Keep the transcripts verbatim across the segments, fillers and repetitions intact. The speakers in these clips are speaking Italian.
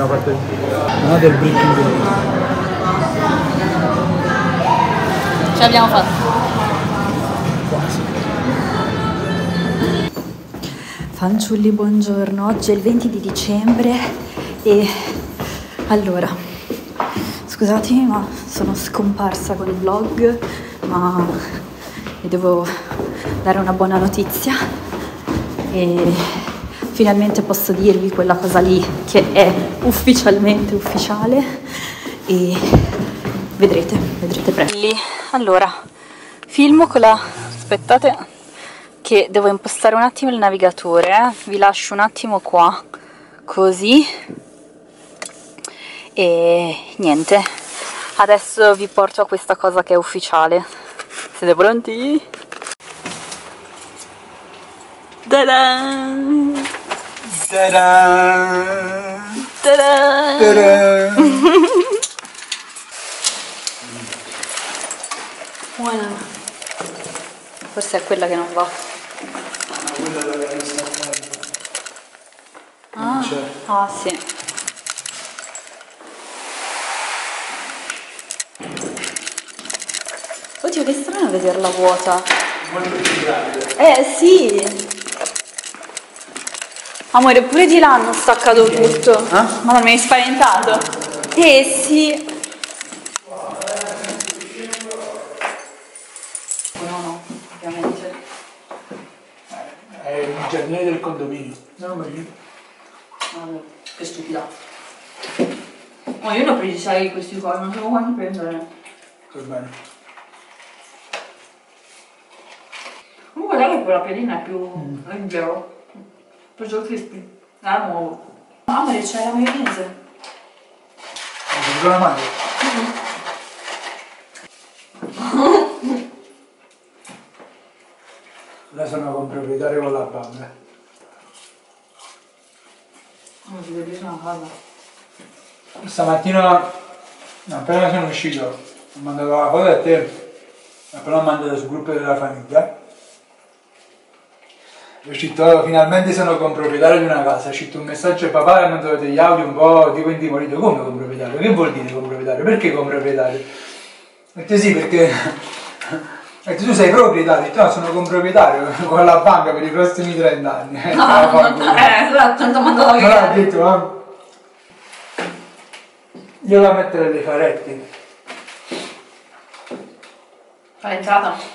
l'abbiamo fatta una del Breaking Day. Ce l'abbiamo fatta. Quasi. Fanciulli, buongiorno. Oggi è il venti di dicembre e allora, scusatemi ma sono scomparsa con il vlog, ma vi devo dare una buona notizia e finalmente posso dirvi quella cosa lì che è ufficialmente ufficiale e vedrete, vedrete presto. Allora, filmo con la... aspettate che devo impostare un attimo il navigatore, eh? Vi lascio un attimo qua, così, e niente, adesso vi porto a questa cosa che è ufficiale. Siete pronti? Ta-da! Ta-da! Ta-da! Ta-da! Buona. Forse è quella che non va. Quella è la che sta fare. Ah, ah sì. Oddio, che strano vederla vuota. Molto più grande. Eh sì. Amore, pure di là hanno staccato tutto. Eh? Ma non mi hai spaventato? Eh sì. No, no, ovviamente. È il giardiniere del condominio. No, ma io... Vabbè, che stupida. Ma io ne ho presi sei questi qua, non so quanti prendere. Va bene. Comunque guarda che quella piadina è più mm. leggero. Perciò crispy. Era nuovo. Ah, ma c'è la maionese. Con la mano? Mm-hmm. Ora sono comproprietario con la banda. Non si vede una casa. Stamattina, appena sono uscito, ho mandato la foto a te, appena ho mandato sul gruppo della famiglia. È uscito, finalmente sono comproprietario di una casa, è uscito un messaggio: papà, ha mandato degli audio un po' tipo intimorito. Come comproprietario? Che vuol dire comproprietario? Perché comproprietario? Ho detto sì, perché... Ho detto tu sei proprietario? Ho detto no, sono comproprietario con la banca per i prossimi trenta anni. No, non eh, esatto, non ti ho mandato a non ha detto, ma... Io la mettere dei faretti. Fai entrata?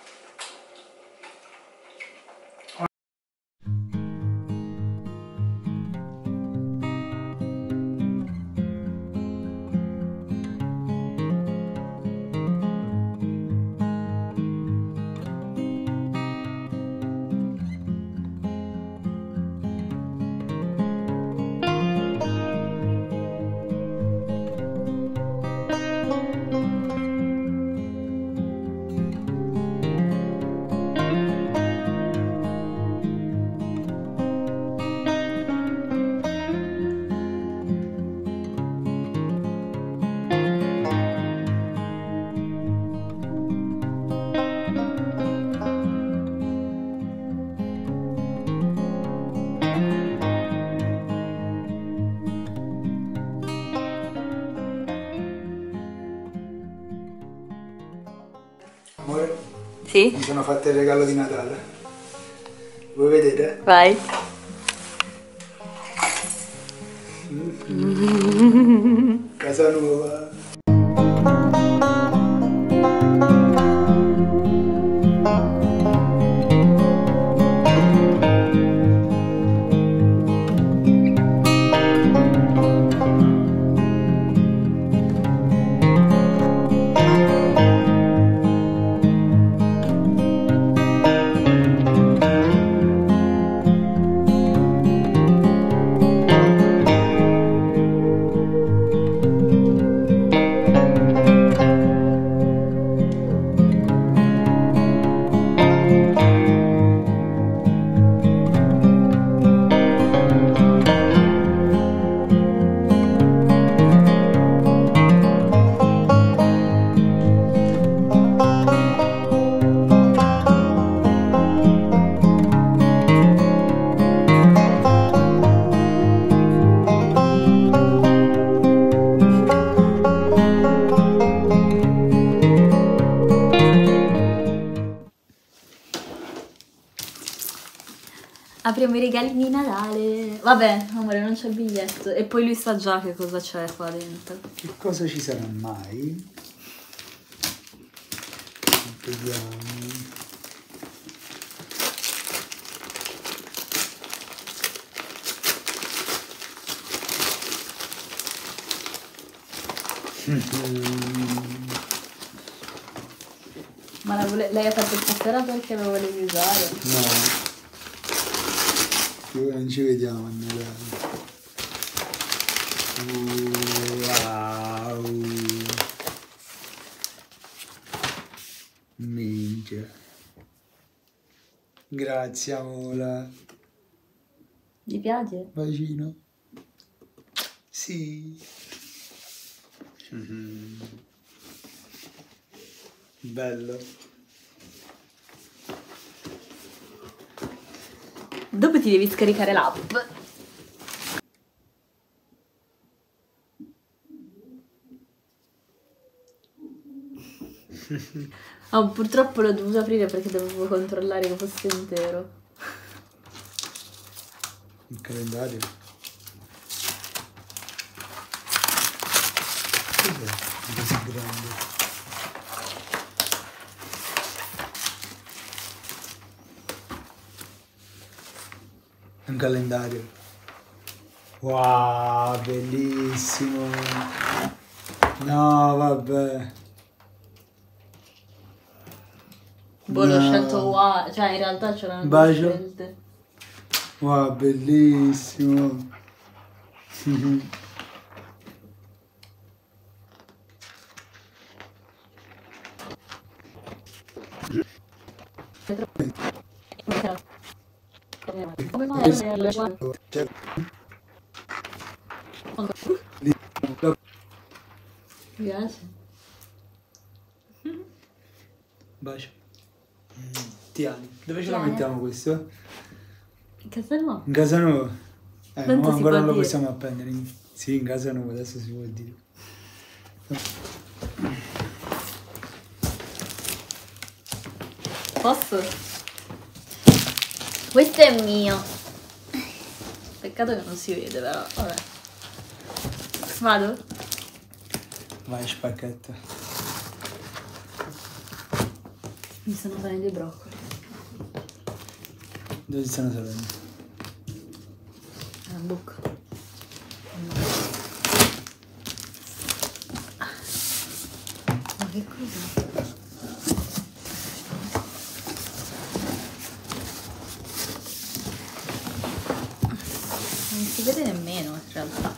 Amore, Sì? mi sono fatto il regalo di Natale. Vuoi vedere? Vai. Mm. Casa nuova. Apriamo i regali di Natale. Vabbè, amore, non c'è il biglietto. E poi lui sa già che cosa c'è qua dentro. Che cosa ci sarà mai? Vediamo. Ma la vole... lei ha fatto stasera perché lo volevi usare? No. Io non ci vediamo a Natale. Wow. Minchia. Grazie amore. Ti piace? Bacino. Sì. Mm-hmm. Bello. Dopo ti devi scaricare l'app. Oh, purtroppo l'ho dovuto aprire perché dovevo controllare che fosse intero. Il calendario. Cos'è? Così grande. Un calendario. Wow, bellissimo. No, vabbè. Boh, l'ho No. scelto wow, cioè in realtà c'erano due Bacio. scelte. Wow, bellissimo. Come mai? Mi piace. Bacio. Tiani. Dove ce la Tiani. mettiamo questo? In casa nuova? In casa nuova? Eh, Tanto ma si ancora può non lo dire. possiamo appendere. Sì, in casa nuova, adesso si può dire. Posso? Questo è mio. Peccato che non si vede, però vabbè. Vado? Vai, spacchetta. Mi sono venendo i broccoli. Dove si stanno salendo? Nella bocca. Ma che cos'è? Non si vede nemmeno in realtà.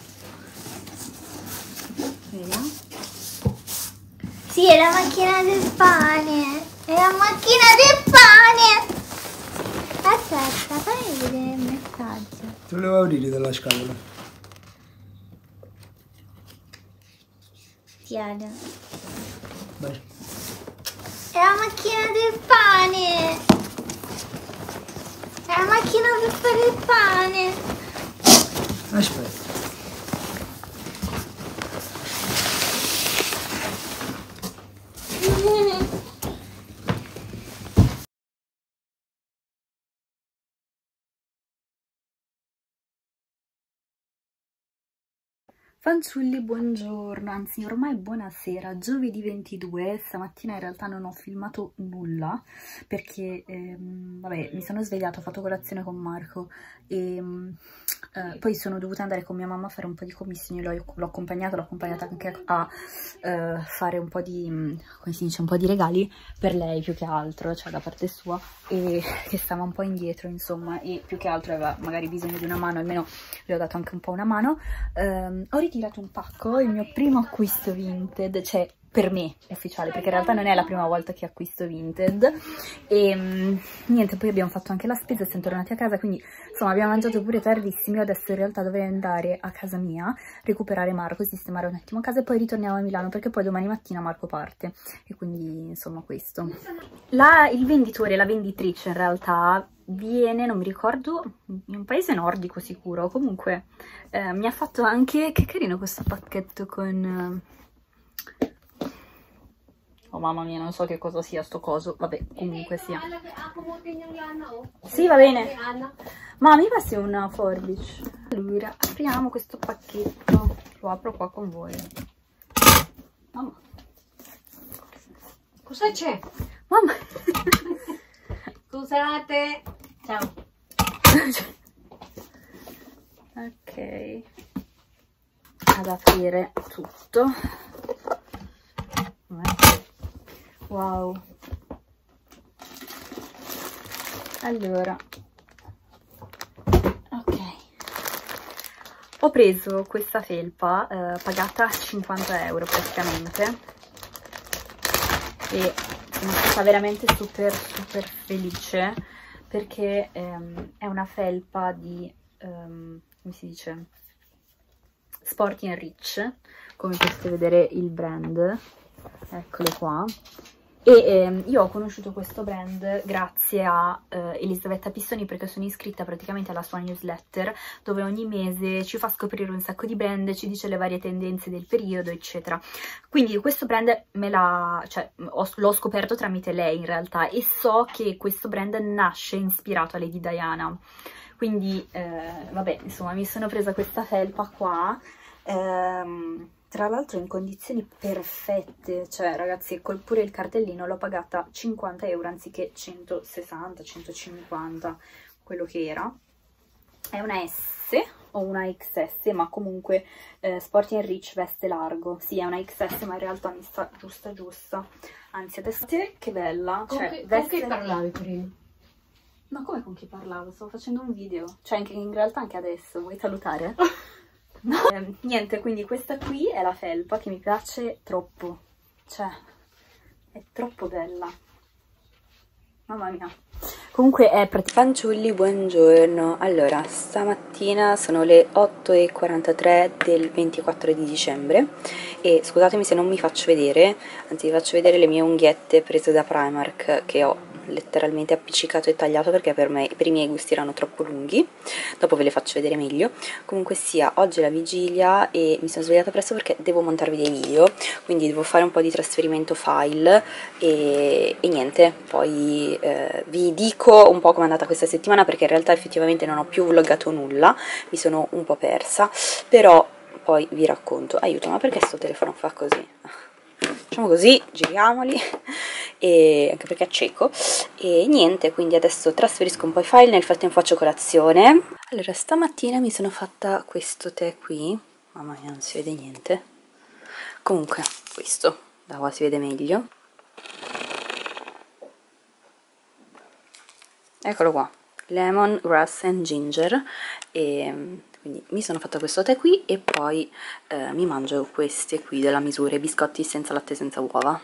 Vediamo. Sì, è la macchina del pane. È la macchina del pane. Aspetta, fammi vedere il messaggio. Ti volevo aprire dalla scatola. Tiana. Vai. È la macchina del pane. È la macchina per fare il pane. Aspetta. Fanciulli, buongiorno, anzi ormai buonasera, giovedì ventidue, stamattina in realtà non ho filmato nulla perché ehm, vabbè, mi sono svegliata, ho fatto colazione con Marco e eh, poi sono dovuta andare con mia mamma a fare un po' di commissioni, l'ho accompagnata, l'ho accompagnata anche a eh, fare un po' di, come si dice, un po' di regali per lei più che altro, cioè da parte sua, e che stava un po' indietro insomma, e più che altro aveva magari bisogno di una mano, almeno le ho dato anche un po' una mano. Um, ho ritirato un pacco, il mio primo acquisto Vinted, cioè per me ufficiale, perché in realtà non è la prima volta che acquisto Vinted, e um, niente, poi abbiamo fatto anche la spesa, siamo tornati a casa, quindi insomma abbiamo mangiato pure tardissimo. Adesso in realtà dovrei andare a casa mia, recuperare Marco, sistemare un attimo a casa e poi ritorniamo a Milano perché poi domani mattina Marco parte, e quindi insomma questo. La, il venditore, la venditrice in realtà viene, non mi ricordo, in un paese nordico sicuro, comunque eh, mi ha fatto anche, che carino questo pacchetto con... Oh mamma mia, non so che cosa sia sto coso, vabbè, comunque sia. Sì, va bene. Ma mi passi una forbice? Allora, apriamo questo pacchetto. Lo apro qua con voi. Mamma. Cosa c'è? Mamma. Scusate. Ciao. Ok. Ad aprire tutto. Wow. Allora. Ok. Ho preso questa felpa eh, pagata cinquanta euro praticamente e sono stata veramente super super felice perché ehm, è una felpa di, ehm, come si dice, Sporting Rich, come potete vedere il brand, eccolo qua. E ehm, io ho conosciuto questo brand grazie a eh, Elisabetta Pistoni, perché sono iscritta praticamente alla sua newsletter dove ogni mese ci fa scoprire un sacco di brand, ci dice le varie tendenze del periodo eccetera. Quindi questo brand me l'ha, cioè, l'ho scoperto tramite lei in realtà, e so che questo brand nasce ispirato a Lady Diana. Quindi eh, vabbè, insomma, mi sono presa questa felpa qua, ehm, tra l'altro in condizioni perfette, cioè ragazzi, col pure il cartellino l'ho pagata cinquanta euro anziché centosessanta centocinquanta, quello che era. È una S o una X S, ma comunque eh, Sporting Rich veste largo. Sì, è una X S, ma in realtà mi sta giusta giusta. Anzi, adesso che bella. Con, cioè, che, veste... con che parlavi prima? Ma come con chi parlavo? Stavo facendo un video. Cioè, anche, in realtà anche adesso. Vuoi salutare? No. Eh, niente, quindi questa qui è la felpa che mi piace troppo. Cioè, è troppo bella. Mamma mia. Comunque è praticamente... Fanciulli, buongiorno. Allora, stamattina sono le otto e quarantatré del ventiquattro di dicembre e scusatemi se non mi faccio vedere, anzi vi faccio vedere le mie unghiette prese da Primark che ho letteralmente appiccicato e tagliato perché per me, per i miei gusti erano troppo lunghi. Dopo ve le faccio vedere meglio. Comunque sia, oggi è la vigilia e mi sono svegliata presto perché devo montarvi dei video, quindi devo fare un po' di trasferimento file e, e niente, poi eh, vi dico un po' come è andata questa settimana, perché in realtà effettivamente non ho più vloggato nulla, mi sono un po' persa, però poi vi racconto. Aiuto, ma perché sto telefono fa così? Facciamo così, giriamoli, e anche perché è cieco. E niente, quindi adesso trasferisco un po' i file, nel frattempo faccio colazione. Allora, stamattina mi sono fatta questo tè qui, mamma mia non si vede niente, comunque questo, da qua si vede meglio. Eccolo qua, lemon, grass and ginger, e quindi mi sono fatta questo tè qui e poi eh, mi mangio queste qui della misura, i biscotti senza latte, senza uova.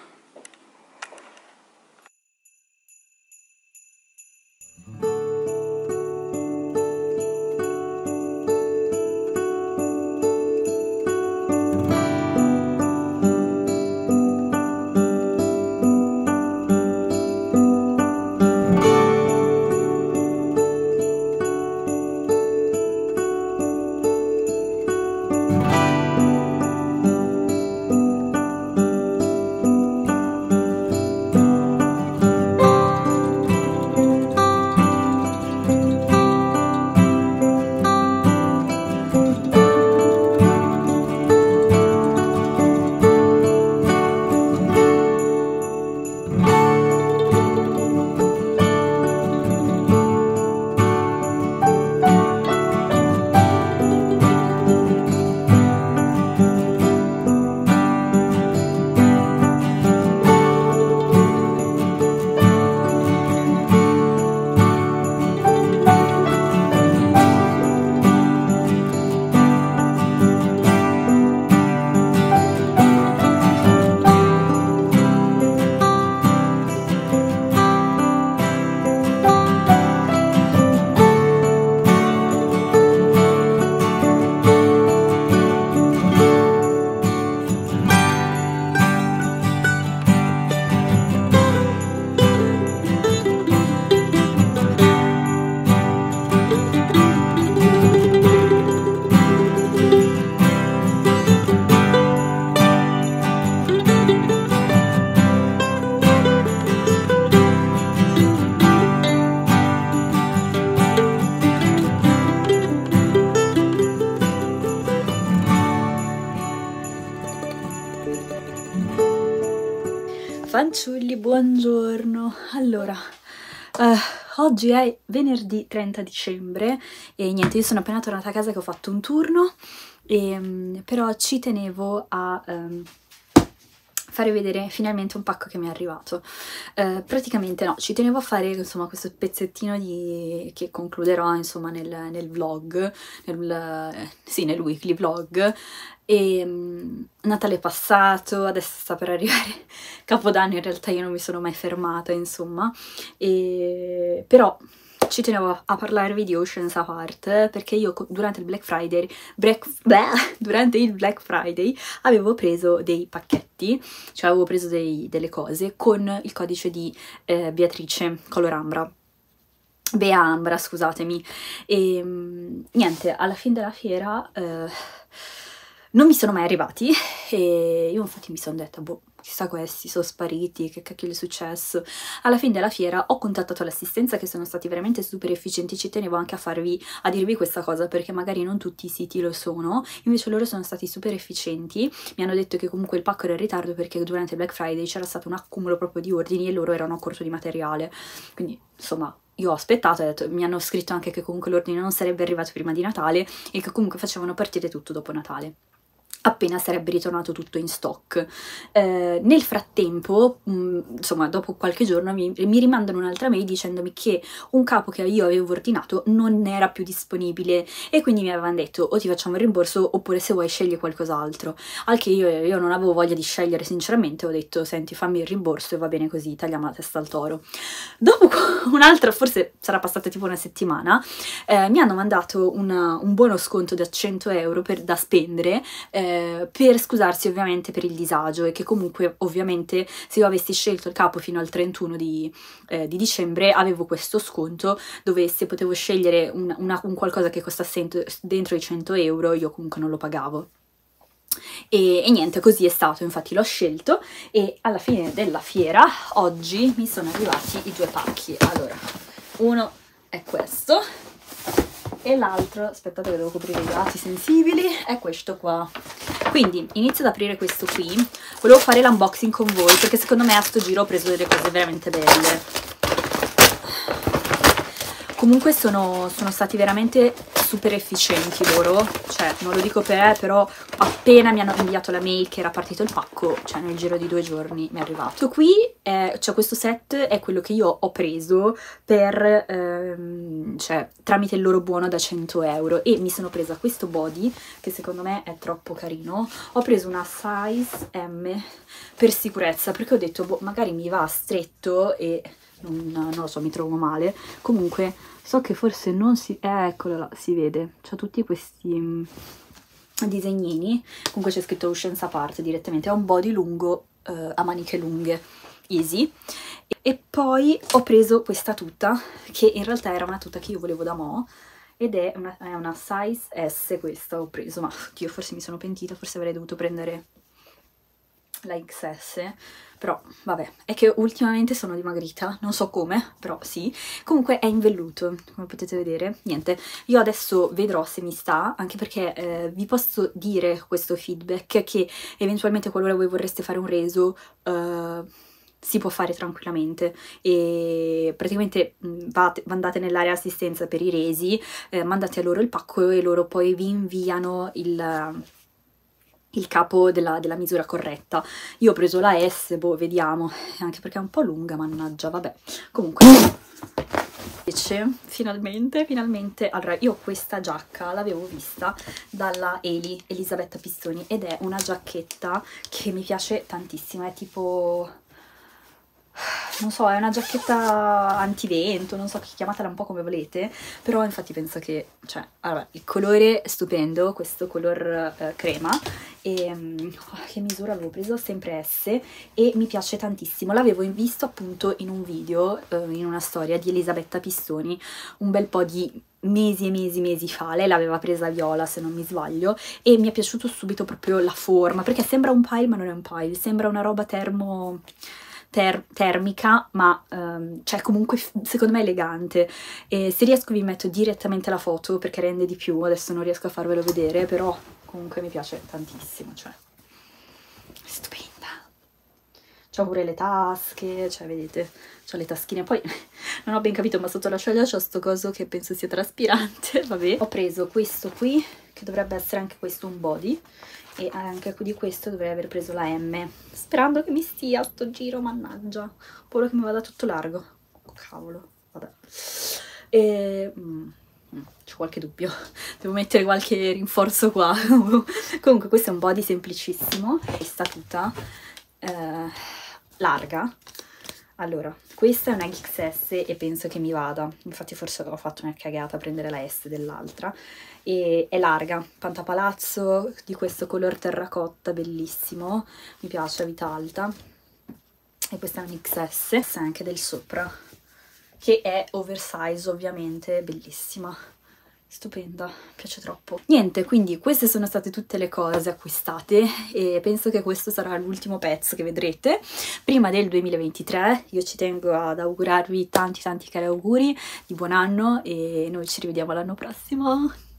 Fanciulli, buongiorno. Allora, eh, oggi è venerdì trenta dicembre e niente, io sono appena tornata a casa che ho fatto un turno, e, però ci tenevo a um, fare vedere finalmente un pacco che mi è arrivato. Eh, praticamente no, ci tenevo a fare insomma questo pezzettino di, che concluderò insomma nel, nel vlog, nel, eh, sì, nel weekly vlog. E um, Natale è passato, adesso sta per arrivare Capodanno, in realtà io non mi sono mai fermata insomma, e, però ci tenevo a parlarvi di Oceans Apart perché io durante il Black Friday, Black, bleh, durante il Black Friday avevo preso dei pacchetti, cioè avevo preso dei, delle cose con il codice di eh, Beatrice Color Ambra. Bea Ambra, scusatemi. E niente, alla fine della fiera eh, non mi sono mai arrivati e io infatti mi sono detta, boh, chissà questi sono spariti, che cacchio gli è successo. Alla fine della fiera ho contattato l'assistenza, che sono stati veramente super efficienti. Ci tenevo anche a farvi, a dirvi questa cosa perché magari non tutti i siti lo sono, invece loro sono stati super efficienti. Mi hanno detto che comunque il pacco era in ritardo perché durante il Black Friday c'era stato un accumulo proprio di ordini e loro erano a corto di materiale, quindi insomma io ho aspettato, ho detto, mi hanno scritto anche che comunque l'ordine non sarebbe arrivato prima di Natale e che comunque facevano partire tutto dopo Natale, appena sarebbe ritornato tutto in stock. Eh, nel frattempo, mh, insomma, dopo qualche giorno mi, mi rimandano un'altra mail dicendomi che un capo che io avevo ordinato non era più disponibile e quindi mi avevano detto o ti facciamo il rimborso oppure se vuoi scegli qualcos'altro, al che io, io non avevo voglia di scegliere sinceramente, ho detto senti fammi il rimborso e va bene così, tagliamo la testa al toro. Dopo un'altra, forse sarà passata tipo una settimana, eh, mi hanno mandato una, un buono sconto da cento euro per, da spendere, eh, per scusarsi ovviamente per il disagio e che comunque ovviamente se io avessi scelto il capo fino al trentuno di, eh, di dicembre avevo questo sconto dove se potevo scegliere un, una, un qualcosa che costasse dentro i cento euro io comunque non lo pagavo. E, e niente, così è stato, infatti l'ho scelto e alla fine della fiera oggi mi sono arrivati i due pacchi. Allora, uno è questo e l'altro, aspettate che devo coprire i lati sensibili, è questo qua. Quindi inizio ad aprire questo qui, volevo fare l'unboxing con voi perché secondo me a sto giro ho preso delle cose veramente belle. Comunque sono, sono stati veramente super efficienti loro, cioè non lo dico per me, però appena mi hanno inviato la mail che era partito il pacco, cioè nel giro di due giorni mi è arrivato. Questo qui, è, cioè questo set è quello che io ho preso per, ehm, cioè tramite il loro buono da cento euro e mi sono presa questo body che secondo me è troppo carino. Ho preso una size M per sicurezza perché ho detto boh, magari mi va stretto e non, non lo so, mi trovo male. Comunque so che forse non si... Eh, eccolo là, si vede. C'ha tutti questi mh, disegnini. Comunque c'è scritto Oceans Apart direttamente. È un body lungo, eh, a maniche lunghe, easy. E, e poi ho preso questa tuta, che in realtà era una tuta che io volevo da mo', ed è una, è una size S questa ho preso. Ma, oddio, forse mi sono pentita, forse avrei dovuto prendere la X S, però vabbè, è che ultimamente sono dimagrita, non so come, però sì. Comunque è in velluto, come potete vedere. Niente, io adesso vedrò se mi sta, anche perché eh, vi posso dire questo feedback che eventualmente qualora voi vorreste fare un reso eh, si può fare tranquillamente e praticamente vate, andate nell'area assistenza per i resi, eh, mandate a loro il pacco e loro poi vi inviano il... il capo della, della misura corretta. Io ho preso la S, boh, vediamo, anche perché è un po' lunga, mannaggia, vabbè. Comunque, invece, finalmente, finalmente, allora, io questa giacca l'avevo vista dalla Eli, Elisabetta Pistoni, ed è una giacchetta che mi piace tantissimo, è tipo... non so, è una giacchetta antivento, non so, chiamatela un po' come volete, però infatti penso che, cioè, allora, il colore è stupendo, questo color eh, crema, e um, che misura avevo preso? Sempre S, e mi piace tantissimo. L'avevo visto appunto in un video, eh, in una storia di Elisabetta Pistoni, un bel po' di mesi e mesi mesi fa. Lei l'aveva presa viola se non mi sbaglio e mi è piaciuto subito proprio la forma, perché sembra un pile ma non è un pile, sembra una roba termo... Ter termica, ma um, cioè comunque secondo me elegante. E se riesco vi metto direttamente la foto perché rende di più, adesso non riesco a farvelo vedere, però comunque mi piace tantissimo, cioè stupenda. c'ha pure le tasche, cioè vedete, c'ha le taschine. Poi non ho ben capito, ma sotto la cella c'ho sto coso che penso sia traspirante, vabbè. Ho preso questo qui, che dovrebbe essere anche questo un body, e anche di questo dovrei aver preso la M, sperando che mi stia sto giro, mannaggia, ho paura che mi vada tutto largo. Oh, cavolo, vabbè. E... Mm. C'ho qualche dubbio, devo mettere qualche rinforzo qua. Comunque questo è un body semplicissimo, questa tuta eh, larga. Allora, questa è una X S e penso che mi vada, infatti forse ho fatto una cagata a prendere la S dell'altra, e è larga, pantapalazzo di questo color terracotta bellissimo, mi piace, a vita alta, e questa è un X S, questa è anche del sopra, che è oversize ovviamente, bellissima, stupenda, mi piace troppo. Niente, quindi queste sono state tutte le cose acquistate e penso che questo sarà l'ultimo pezzo che vedrete prima del duemilaventitré. Io ci tengo ad augurarvi tanti tanti cari auguri di buon anno e noi ci rivediamo l'anno prossimo.